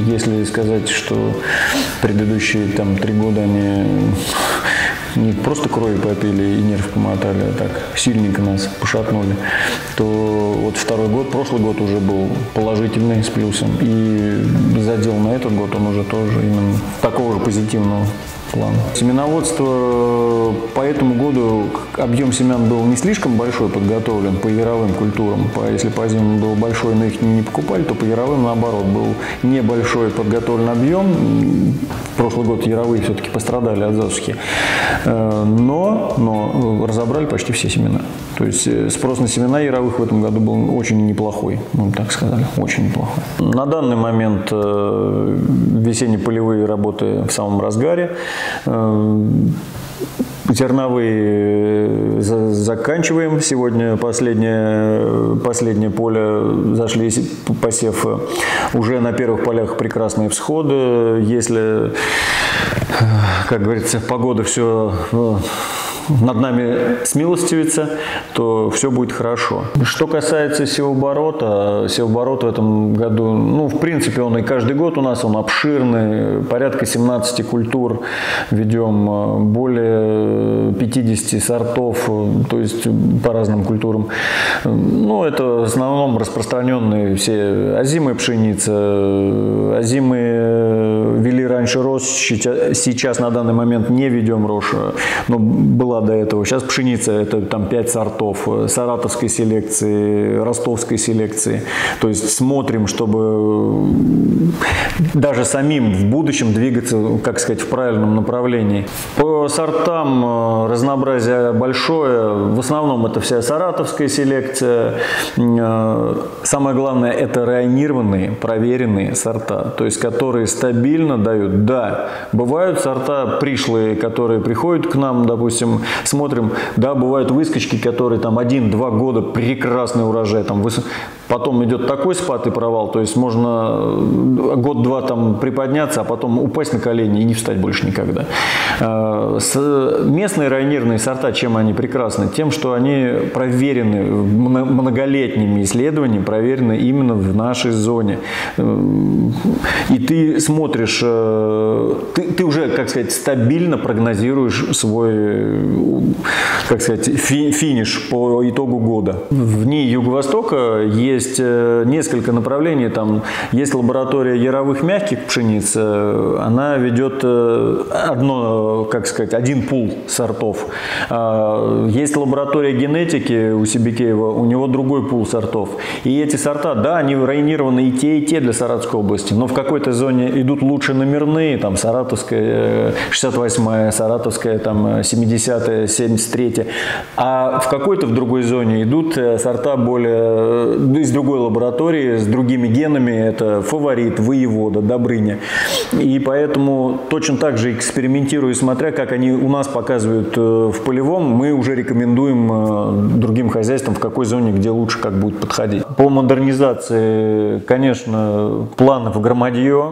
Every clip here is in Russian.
если сказать, что предыдущие там 3 года они не просто крови попили и нерв помотали, а так сильненько нас пошатнули, то вот второй год, прошлый год уже был положительный, с плюсом. И задел на этот год он уже тоже именно такого же позитивного плана. Семеноводство по этому году, объем семян был не слишком большой, подготовлен по яровым культурам. Если по зимам был большой, но их не покупали, то по яровым, наоборот, был небольшой подготовлен объем. В прошлый год яровые все-таки пострадали от засухи. Но разобрали почти все семена. То есть спрос на семена яровых в этом году был очень неплохой, мы бы так сказали, очень неплохой. На данный момент весенне-полевые работы в самом разгаре. Зерновые заканчиваем. Сегодня последнее поле зашли, посев. Уже на первых полях прекрасные всходы. Если, как говорится, погода все над нами смилостивится, то все будет хорошо. Что касается севооборота, севооборот в этом году, ну, в принципе, он и каждый год у нас, он обширный, порядка 17 культур ведем, более 50 сортов, то есть по разным культурам. Ну, это в основном распространенные все озимая пшеница, озимые вели раньше рожь, сейчас на данный момент не ведем рожь, но была до этого. Сейчас пшеница, это там 5 сортов саратовской селекции, ростовской селекции. То есть смотрим, чтобы даже самим в будущем двигаться, как сказать, в правильном направлении. По сортам разнообразие большое. В основном это вся саратовская селекция. Самое главное, это районированные, проверенные сорта, то есть которые стабильно дают. Да, бывают сорта пришлые, которые приходят к нам, допустим, смотрим, да, бывают выскочки, которые там 1-2 года прекрасный урожай, там, потом идет такой спад и провал, то есть можно год-два там приподняться, а потом упасть на колени и не встать больше никогда. Местные районированные сорта, чем они прекрасны? Тем, что они проверены многолетними исследованиями, проверены именно в нашей зоне. И ты смотришь, ты уже, как сказать, стабильно прогнозируешь свой, как сказать, финиш по итогу года. В НИИ Юго-Востока есть несколько направлений. Там есть лаборатория яровых мягких пшениц. Она ведет один пул сортов. Есть лаборатория генетики у Сибикеева, у него другой пул сортов. И эти сорта, да, они районированы и те для Саратовской области, но в какой-то зоне идут лучше номерные, там Саратовская 68-я, Саратовская там 70-я, 73-я, а в какой-то в другой зоне идут сорта более из другой лаборатории, с другими генами, это Фаворит, Воевода, Добрыня. И поэтому точно так же экспериментируя, смотря как они у нас показывают в полевом, мы уже рекомендуем другим хозяйствам, в какой зоне, где лучше как будет подходить. По модернизации, конечно, планы в громадье.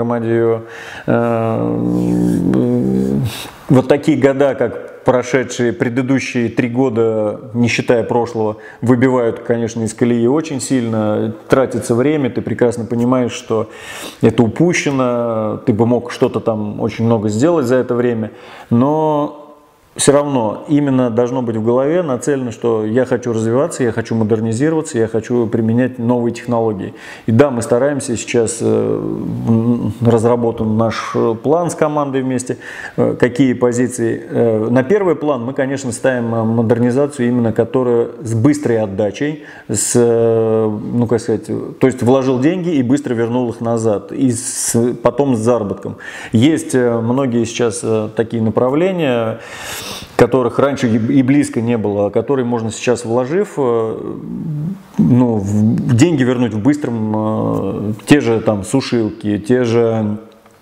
Вот такие года, как прошедшие предыдущие 3 года, не считая прошлого, выбивают, конечно, из колеи очень сильно, тратится время, ты прекрасно понимаешь, что это упущено, ты бы мог что-то там очень много сделать за это время, но все равно именно должно быть в голове нацелено, что я хочу развиваться, я хочу модернизироваться, я хочу применять новые технологии. И да, мы стараемся сейчас, разработан наш план с командой вместе, какие позиции. На первый план мы, конечно, ставим модернизацию именно, которая с быстрой отдачей, ну, как сказать, то есть вложил деньги и быстро вернул их назад, и потом с заработком. Есть многие сейчас такие направления, которых раньше и близко не было, которые можно сейчас, вложив, ну, деньги вернуть в быстром, те же там сушилки, те же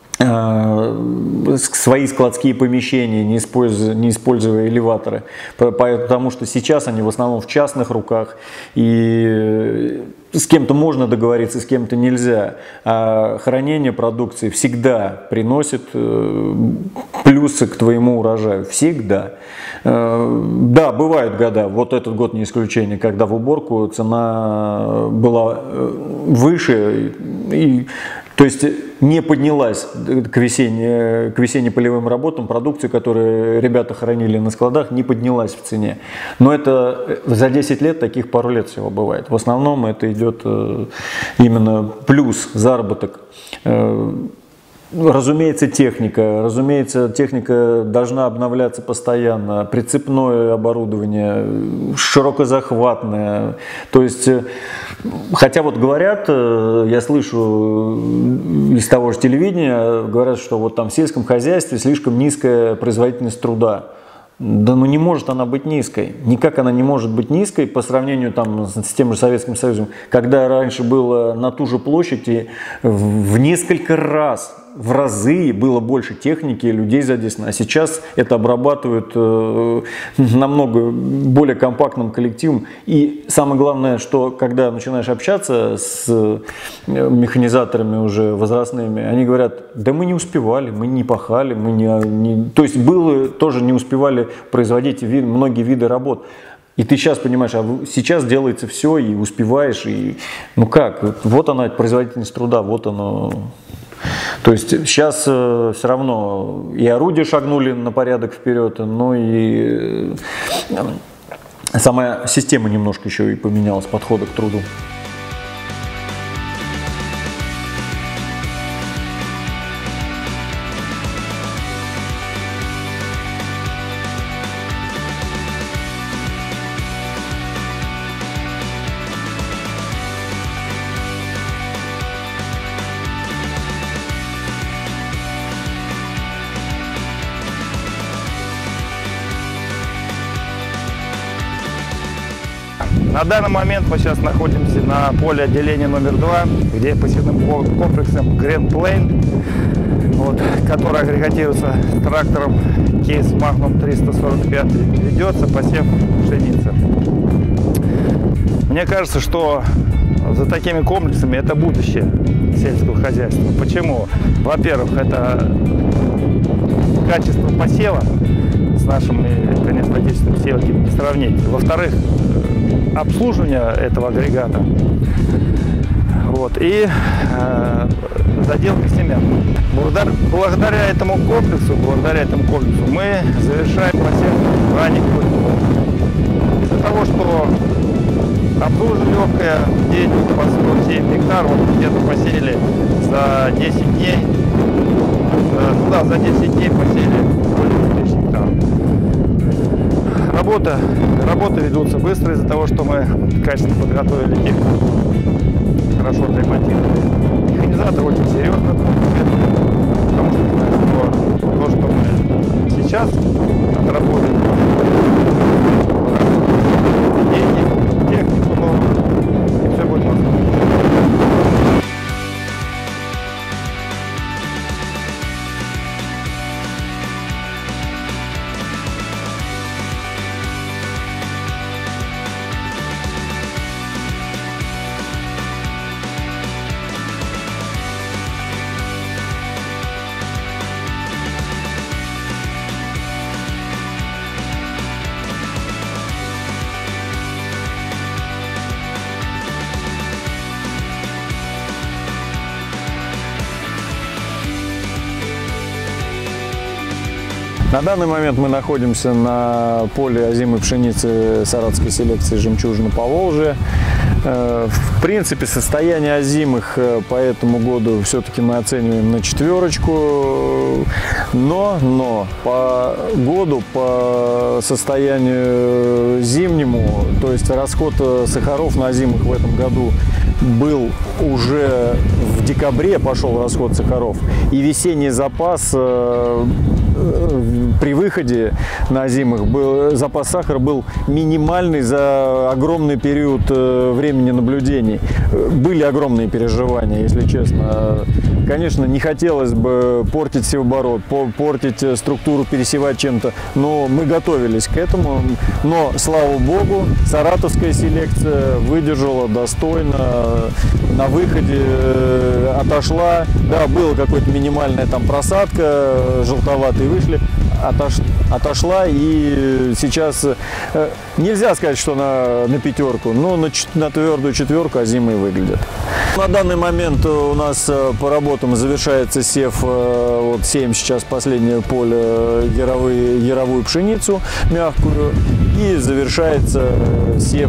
свои складские помещения, не используя элеваторы, потому что сейчас они в основном в частных руках, и с кем-то можно договориться, с кем-то нельзя. А хранение продукции всегда приносит плюсы к твоему урожаю. Всегда. Да, бывают года, вот этот год не исключение, когда в уборку цена была выше. То есть не поднялась к весенне-полевым работам, продукцию, которую ребята хранили на складах, не поднялась в цене. Но это за 10 лет, таких пару лет всего бывает. В основном это идет именно плюс, заработок. Разумеется, техника должна обновляться постоянно, прицепное оборудование, широкозахватное. То есть, хотя вот говорят, я слышу из того же телевидения, говорят, что вот там в сельском хозяйстве слишком низкая производительность труда. Да ну не может она быть низкой. Никак она не может быть низкой по сравнению там, с тем же Советским Союзом, когда раньше было на ту же площадь и в несколько раз, в разы было больше техники и людей задействовано. А сейчас это обрабатывают намного более компактным коллективом. И самое главное, что когда начинаешь общаться с механизаторами уже возрастными, они говорят, да мы не успевали, мы не пахали, то есть было тоже не успевали производить многие виды работ. И ты сейчас понимаешь, а сейчас делается все, и успеваешь, и ну как, вот она, производительность труда, вот оно. То есть сейчас все равно и орудия шагнули на порядок вперед, но и сама система немножко еще и поменялась, подхода к труду. На данный момент мы сейчас находимся на поле отделения номер 2, где посевным комплексом Grand Plain, вот, который агрегатируется с трактором Case Magnum 345, ведется посев пшеницы. Мне кажется, что за такими комплексами это будущее сельского хозяйства. Почему? Во-первых, это качество посева с нашими, конечно, отечественными сеялками не сравнить. Во-вторых, обслуживание этого агрегата, вот, и заделка семян. Благодаря этому комплексу мы завершаем посев ранних культур. Из-за того, что обслуживание легкое, в день по 107 гектар, вот где-то посеяли за 10 дней, за 10 дней посеяли более 1000 гектаров. Работы ведутся быстро из-за того, что мы качественно подготовили технику, хорошо отремонтировали. Механизатор очень серьезно, потому что то, что мы сейчас отработали, деньги, технику новую, и все будет возможно. На данный момент мы находимся на поле озимой пшеницы саратовской селекции «Жемчужина Поволжья». В принципе, состояние озимых по этому году все-таки мы оцениваем на 4, но по году, по состоянию зимнему, то есть расход сахаров на озимых в этом году был уже в декабре, пошел расход сахаров, и весенний запас при выходе на озимых запас сахара был минимальный за огромный период времени наблюдений. Были огромные переживания, если честно. Конечно, не хотелось бы портить севооборот, портить структуру, пересевать чем-то, но мы готовились к этому. Но, слава богу, саратовская селекция выдержала достойно, на выходе отошла. Да, была какая-то минимальная там просадка, желтоватые вышли. отошла, и сейчас нельзя сказать, что на пятерку, но на твердую четверку озимые выглядят. На данный момент у нас по работам завершается сев, вот сеем сейчас последнее поле яровую пшеницу мягкую, и завершается сев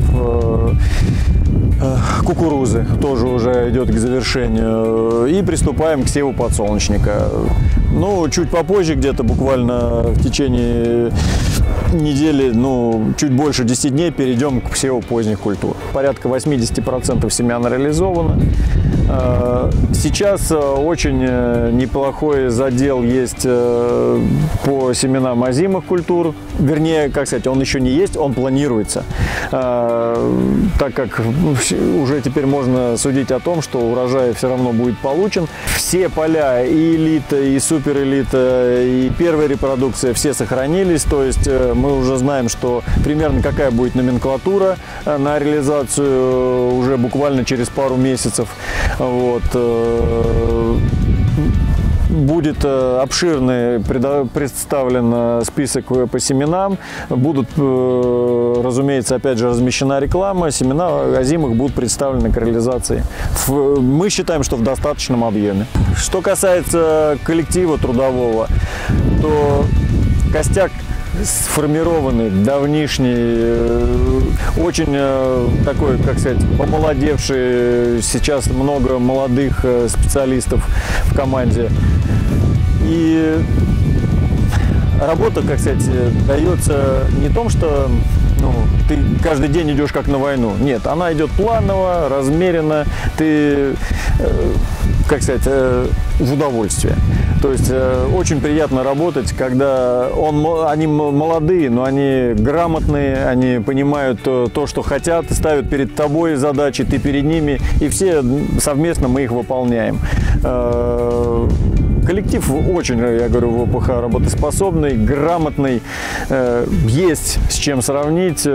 кукурузы, тоже уже идет к завершению, и приступаем к севу подсолнечника. Ну, чуть попозже, где-то буквально в течение недели, ну, чуть больше 10 дней перейдем к севу поздних культур. Порядка 80% семян реализовано. Сейчас очень неплохой задел есть по семенам озимых культур. Вернее, как сказать, он еще не есть, он планируется. Так как уже теперь можно судить о том, что урожай все равно будет получен. Все поля, и элита, и суперэлита, и первая репродукция, все сохранились. То есть мы уже знаем, что примерно какая будет номенклатура на реализацию уже буквально через пару месяцев. Вот. Будет обширный представлен список по семенам. Будут, разумеется, опять же размещена реклама. Семена озимых будут представлены к реализации. Мы считаем, что в достаточном объеме. Что касается коллектива трудового, то костяк сформированный, давнишний, очень такой, как сказать, помолодевший. Сейчас много молодых специалистов в команде. И работа, как сказать, дается не том, что ты каждый день идешь как на войну. Нет, она идет планово, размеренно. Ты, как сказать, в удовольствие. То есть очень приятно работать, когда они молодые, но они грамотные, они понимают то, что хотят, ставят перед тобой задачи, ты перед ними, и все совместно мы их выполняем. Коллектив очень, я говорю, в ОПХ работоспособный, грамотный, есть с чем сравнить.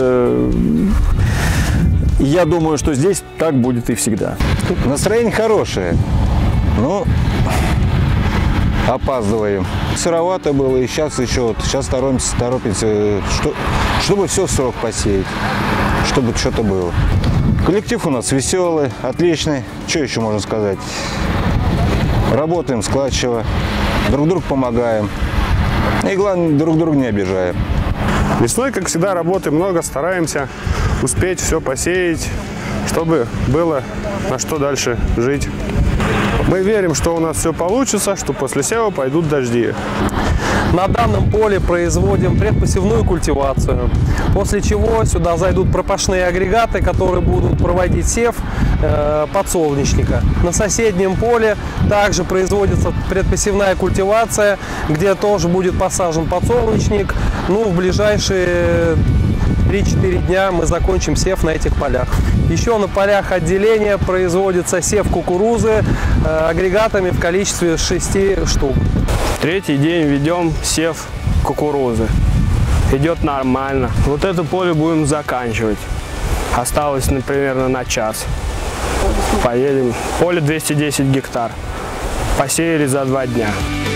Я думаю, что здесь так будет и всегда. Настроение хорошее, но опаздываем. Сыровато было, и сейчас еще, сейчас торопимся, чтобы все в срок посеять, чтобы что-то было. Коллектив у нас веселый, отличный, что еще можно сказать? Работаем складчиво, друг другу помогаем. И главное, друг друга не обижаем. Весной, как всегда, работы много, стараемся успеть все посеять, чтобы было на что дальше жить. Мы верим, что у нас все получится, что после сева пойдут дожди. На данном поле производим предпосевную культивацию, после чего сюда зайдут пропашные агрегаты, которые будут проводить сев подсолнечника. На соседнем поле также производится предпосевная культивация, где тоже будет посажен подсолнечник. Ну, в ближайшие 3-4 дня мы закончим сев на этих полях. Еще на полях отделения производится сев кукурузы агрегатами в количестве 6 штук. Третий день ведем сев кукурузы. Идет нормально. Вот это поле будем заканчивать. Осталось, примерно на час. Поедем. Поле 210 гектар. Посеяли за 2 дня.